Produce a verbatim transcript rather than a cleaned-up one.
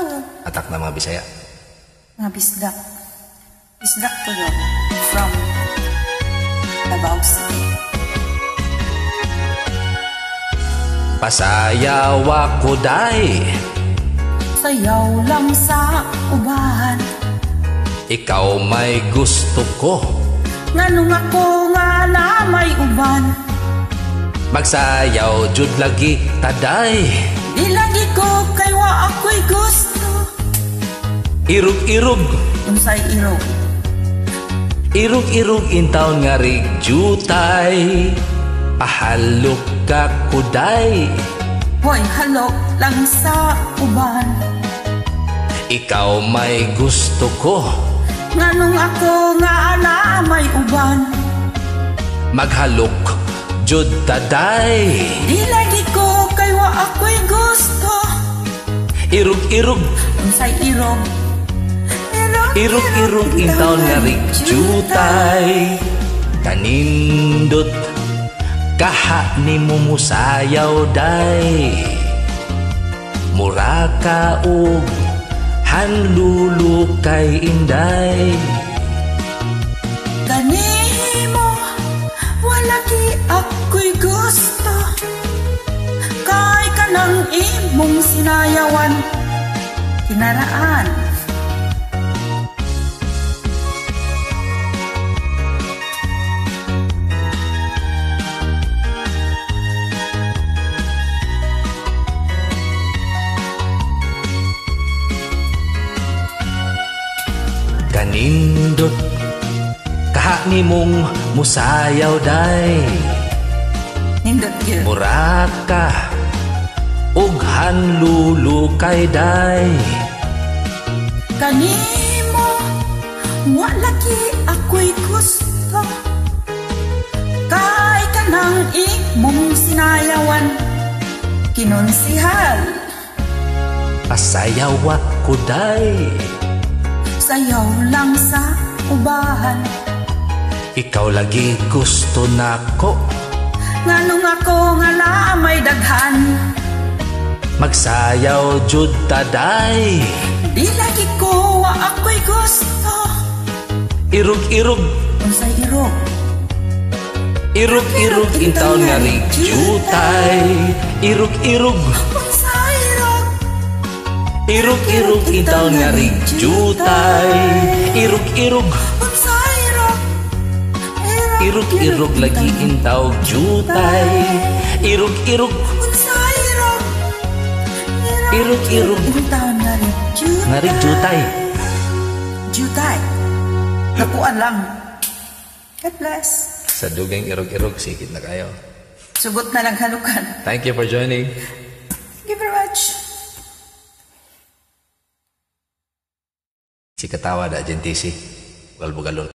Atak na mga Bisaya. Mga bisdak. Bisdak to yun. From Davao City. Pasayaw ako day, Sayaw lang sa uban. ikaw may gusto ko. Nganong ako nga na may uban. Magsayaw jud lagi taday, Di lagi ko kay wa ako'y gusto. irug-irug, Unsay irog. irug-irug intaw nga rig jutay. Pahalok ka kuday, Hoy, halok lang sa uban. ikaw may gusto ko. Nganong ako nga na may uban. Maghalok jud taday, Di lagi ko kay wa ako'y gusto. irug-irug, Unsay irog. irug-irug intaw nga rig jutay. Kanindot kaha ni mo musayaw day, mura ka og hanlulu kay inday. Kanimo wala ki ako'y gusto. Kay kanang imong sinayawan kinaraan. Kanindot kaha ni mong musayaw day, Nindot gyud. mura ka og hanlulu kay day. Kanimo wala ki ako'y gusto. Kay kanang imong sinayawan kinunsihal. Pasayaw ako day, Sayaw lang sa ubahan. ikaw lagi gusto nako. Nganong ako nga na may daghan. Magsayaw jud taday, Di lagi ko wa ako'y gusto. irug-irug, Unsay irog. irug-irug intaw nga rig jutay. Irug-irug, Unsay irog. irug-irug intaw nga rig jutay. Irug-irog, Unsay irog. irug-irug lagi intaw jutay. Irug-irug, Unsay irog. irug-irug Intaw nga rin jutay. nga rig jutay. Jutay. Nakuan lang. God bless. Sa dugang irug-irug, sikit na kayo. Sugot na lang halukan. Thank you for joining. Thank you very much. Si Katawa da Gentisi, Galbugalon.